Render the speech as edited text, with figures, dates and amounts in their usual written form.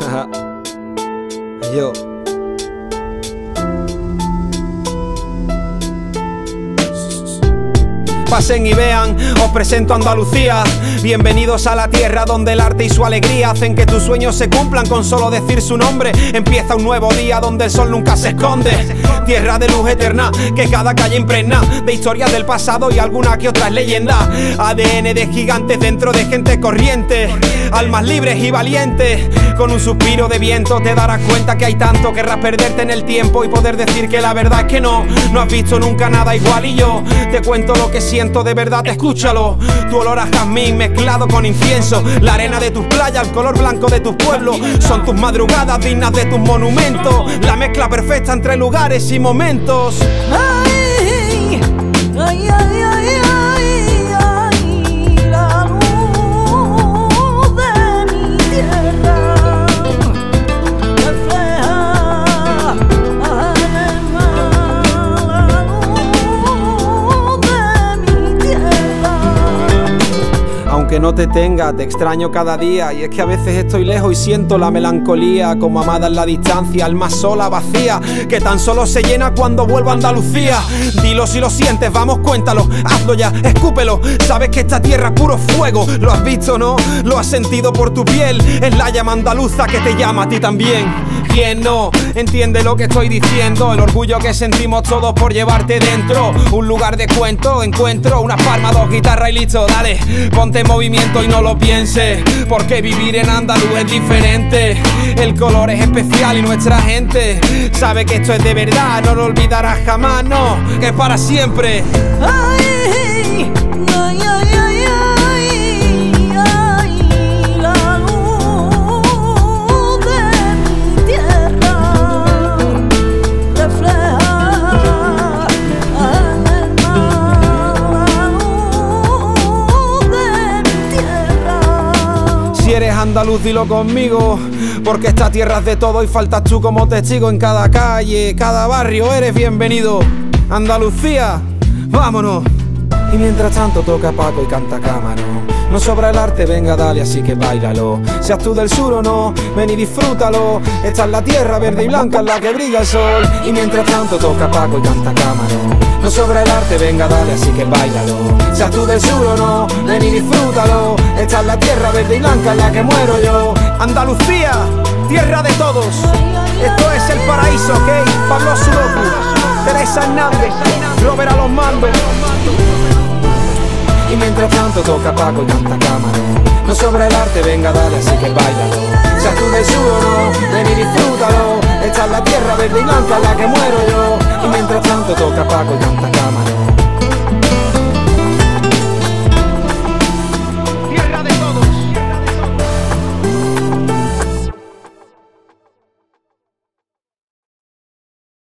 Yo. Pasen y vean, os presento Andalucía. Bienvenidos a la tierra donde el arte y su alegría hacen que tus sueños se cumplan con solo decir su nombre. Empieza un nuevo día donde el sol nunca se esconde. Tierra de luz eterna que cada calle impregna de historias del pasado y alguna que otra es leyenda. ADN de gigantes dentro de gente corriente, almas libres y valientes. Con un suspiro de viento te darás cuenta que hay tanto. Querrás perderte en el tiempo y poder decir que la verdad es que no has visto nunca nada igual. Y yo te cuento lo que siento de verdad, escúchalo. Tu olor a jazmín mezclado con incienso, la arena de tus playas, el color blanco de tus pueblos. Son tus madrugadas dignas de tus monumentos, la mezcla perfecta entre lugares y momentos. Ay, ay, ay, ay, ay, ay, la luz de mi tierra refleja en el mar, la luz de mi tierra. Aunque no te tenga, te extraño cada día. Y es que a veces estoy lejos y siento la melancolía, como amada en la distancia, alma sola, vacía, que tan solo se llena cuando vuelvo a Andalucía. Dilo si lo sientes, vamos, cuéntalo, hazlo ya, escúpelo. Sabes que esta tierra es puro fuego, lo has visto, ¿no? Lo has sentido por tu piel. Es la llama andaluza que te llama a ti también. ¿Quién no entiende lo que estoy diciendo? El orgullo que sentimos todos por llevarte dentro. Un lugar de cuento, encuentro, unas palmas, dos guitarras y listo. Dale, ponte en movimiento y no lo pienses, porque vivir en Andaluz es diferente. El color es especial y nuestra gente sabe que esto es de verdad. No lo olvidarás jamás, no, que es para siempre. Ay, ay, ay, ay, ay, ay, la luz de mi tierra refleja en el mar, la luz de mi tierra. Si eres andaluz, dilo conmigo, porque esta tierra es de todo y faltas tú como testigo. En cada calle, cada barrio eres bienvenido. Andalucía, vámonos. Y mientras tanto toca Paco y canta Cámara. No sobra el arte, venga dale, así que báilalo. Seas tú del sur o no, ven y disfrútalo. Esta es la tierra verde y blanca en la que brilla el sol. Y mientras tanto toca Paco y canta Cámara. No sobra el arte, venga dale, así que báilalo. Seas tú del sur o no, ven y disfrútalo. Esta es la tierra verde y blanca en la que muero yo. Andalucía, tierra de todos. Esto es el paraíso, ¿ok? Pablo Sudoku, Teresa Hernández, Robert a los mandos. Y mientras tanto toca Paco y canta Cámara. No sobra el arte, venga dale, así que báilalo. Seas tú del sur o no, ven y disfrútalo. Esta es la tierra verde y blanca en la que muero yo. Y mientras tanto toca Paco y canta Cámara.